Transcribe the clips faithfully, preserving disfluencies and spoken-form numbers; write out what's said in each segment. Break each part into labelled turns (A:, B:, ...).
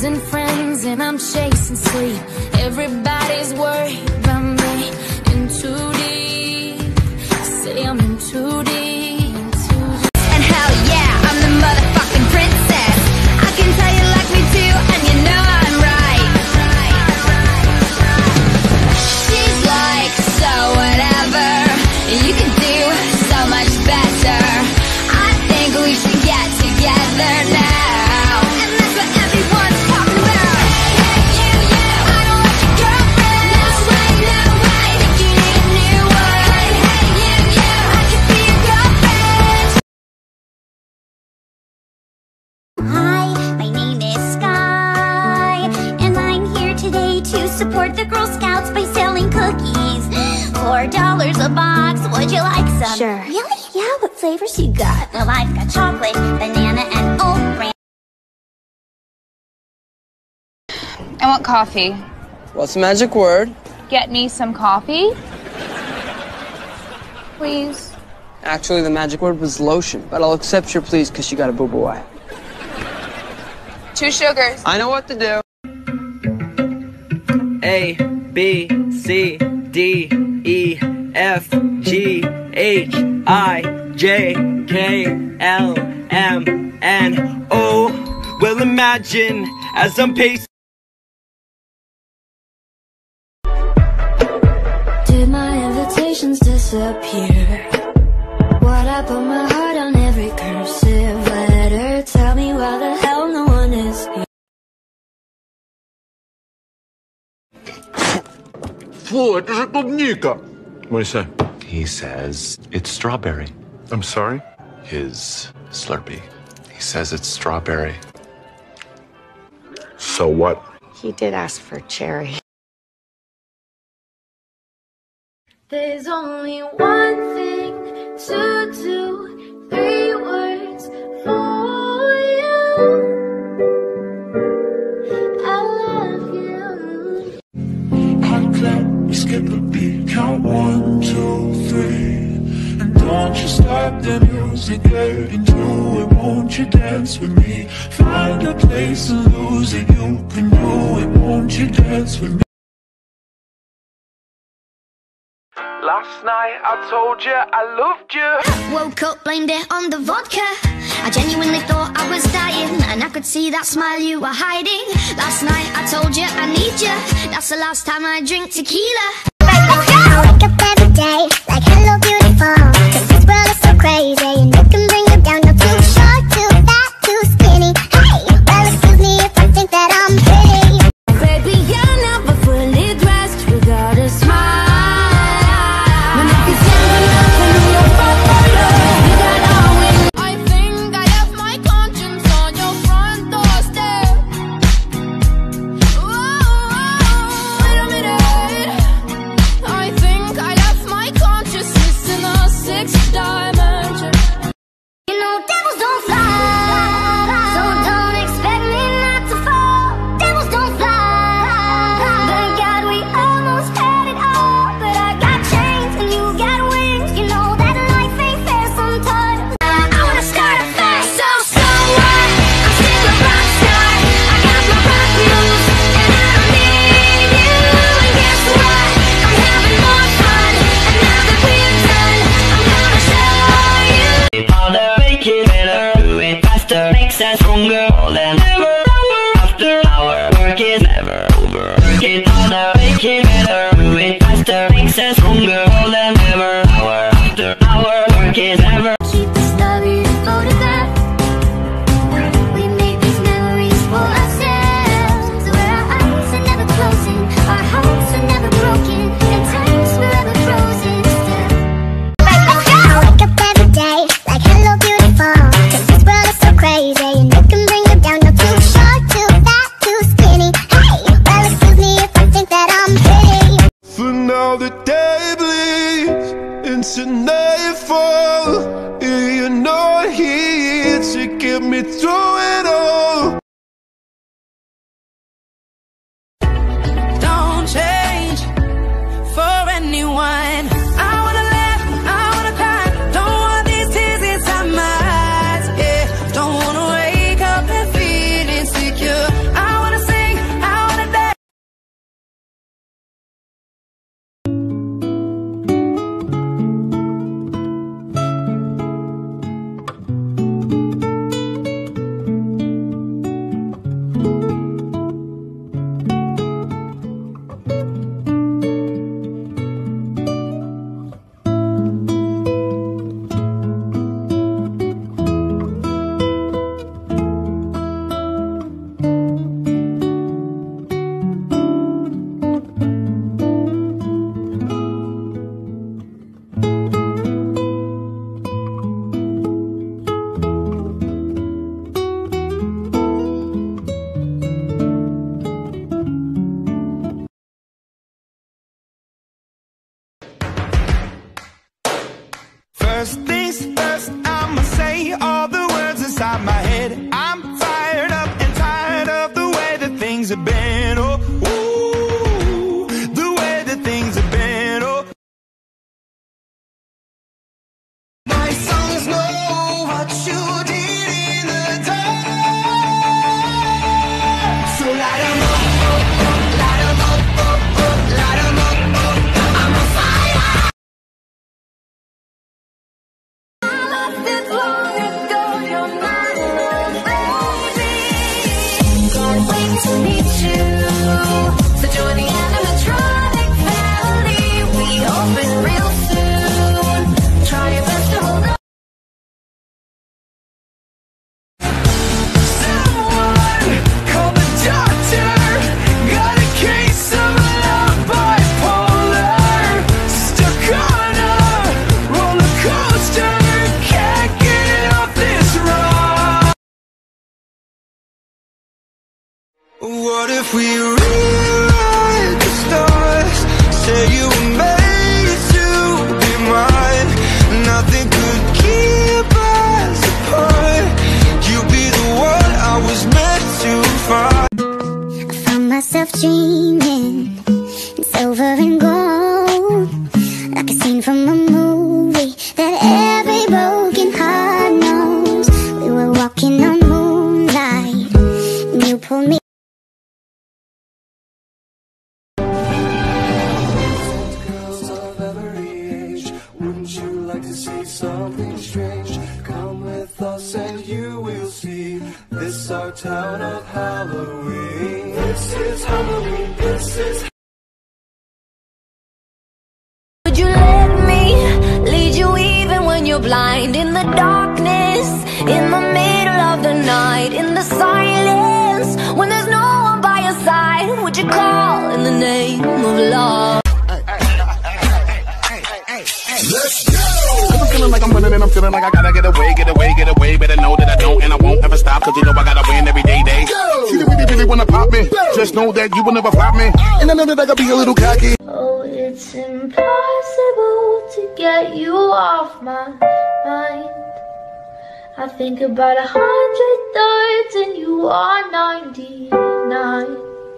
A: losing friends and I'm chasing sleep. Everybody's worried about me. In too deep, say I'm in too deep, in too deep.
B: And hell yeah, I'm the motherfucking princess. I can tell you like me too, and you know I'm right. She's like, so whatever, you can do so much better. I think we should get together now, and that's what everyone's talking about. Hey, hey, you, you, I don't like your girlfriend. No way, no way, think you need a new one. Hey, hey, you, you, I could be your girlfriend.
C: Hi, my name is Sky, and I'm here today to support the Girl Scouts by selling cookies. Four dollars a box, would you like some?
D: Sure.
C: Really? Yeah, what flavors you got? Well, I've got chocolate, banana, and oat bran.
E: I want coffee.
F: What's the magic word?
E: Get me some coffee. Please.
F: Actually, the magic word was lotion, but I'll accept your please because you got a boo-boo eye.
E: Two sugars.
F: I know what to do.
G: A, B, C, D, E, F, G, H, I, J, K, L, M, N, O. Well, imagine as I'm pacing.
A: Did my invitations disappear? What I put my heart on every cursive letter. Tell me why the hell no one is here.
H: Фу, это же клубника. What do you say?
I: He says it's strawberry.
H: I'm sorry?
I: His Slurpee. He says it's strawberry.
H: So what?
D: He did ask for cherry.
A: There's only one thing to do, three words for you. I love you.
J: Hot clap, we skip a beat, count one, two, three. And don't you stop the music, get into it, won't you dance with me? Find a place and lose it, you can do it, won't you dance with me?
G: Last night I told you I loved you.
B: Woke up, blamed it on the vodka. I genuinely thought I was dying, and I could see that smile you were hiding. Last night I told you I need you. That's the last time I drink tequila.
C: I wake up every day like hello beautiful, 'cause this world is so crazy and it can bring you down. You're too short, too fat, too skinny. Hey, well excuse me if I think that I'm pretty.
A: Baby, you're never fully dressed. You gotta smile.
G: Stronger than ever. After our work is never over. Work it harder, make it better. Do it faster, makes us stronger than ever. Hour after hour, work is never.
C: Keep the story photograph. We make these memories for ourselves, where our eyes are never closing, our hearts are never broken, and time's forever frozen still. I wake up every day like hello beautiful, 'cause this world is so crazy.
J: The day bleeds into nightfall. You're not here to get me through it all.
K: Don't change for anyone. I wanna laugh, I wanna cry. Don't want these tears inside my eyes. Yeah, don't wanna wake up and feel insecure. I wanna First things first, I'ma say all the words inside my head. I'm fired up and tired of the way that things have been. Oh, ooh, the way that things have been. Oh, my songs know what you did in the dark. So light 'em up, up, up, light 'em up, up, up, light 'em up, up. I'm on fire.
C: To meet you, so join the animatronic family. We open real soon. Try your best to hold on.
K: Someone call the doctor. Got a case of love bipolar. Stuck on a roller coaster. Can't get off this ride. What if we rewrite the stars? Say you were made to be mine. Nothing could keep us apart. You'd be the one I was meant to find.
C: I found myself dreaming in silver and gold, like a scene from a movie that every broken heart knows. We were walking on moonlight, and you pulled me.
J: Something strange, come with us and you will see. This our town of Halloween. This is Halloween, this is.
B: Would you let me lead you even when you're blind? In the darkness, in the middle of the night, in the silence, when there's no one by your side, would you call in the name of love?
J: Let's go!
H: I'm feeling like I'm running and I'm feeling like I gotta get away, get away, get away. Better know that I don't and I won't ever stop, cause you know I gotta win every day, day. You really, really wanna pop me, just know that you will never flop me. And I know that I gotta be a little cocky.
A: Oh, it's impossible to get you off my mind. I think about a hundred thoughts and you are ninety-nine.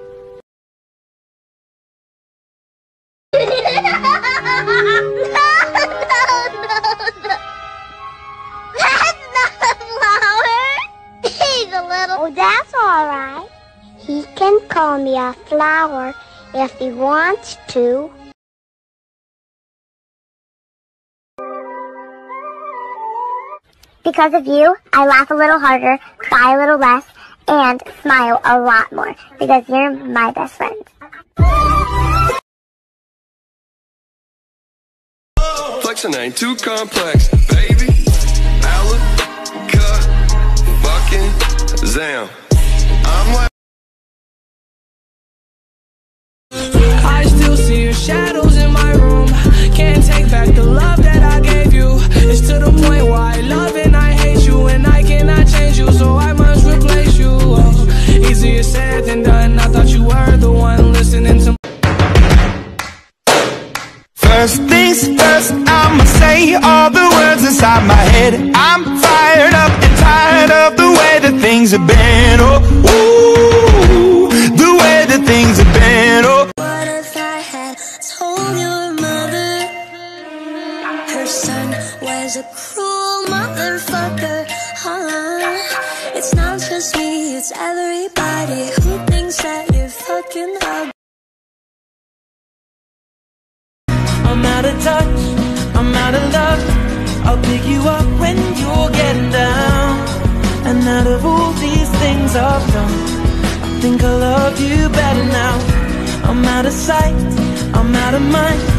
C: Oh, that's all right. He can call me a flower if he wants to. Because of you, I laugh a little harder, cry a little less, and smile a lot more. Because you're my best friend.
J: Flexing ain't too complex, baby. Alaka, fucking Zam. I'm like.
K: I still see your shadows in my room. Can't take back the love that I gave you. It's to the point where I love and I hate you, and I cannot change you, so I must replace you. Oh, easier said than done. I thought you were the one listening to. First things first, I'ma say all the words inside my head. I'm fired up and tired of the way that things have been. Oh, ooh, the way that things have been. Oh.
C: What if I had told your mother her son was a cruel motherfucker? Huh? It's not just me, it's everybody who thinks that you're fucking ugly.
K: I'm out of touch, I'm out of love. I'll pick you up when you're getting down. And out of all these things I've done, I think I love you better now. I'm out of sight, I'm out of mind.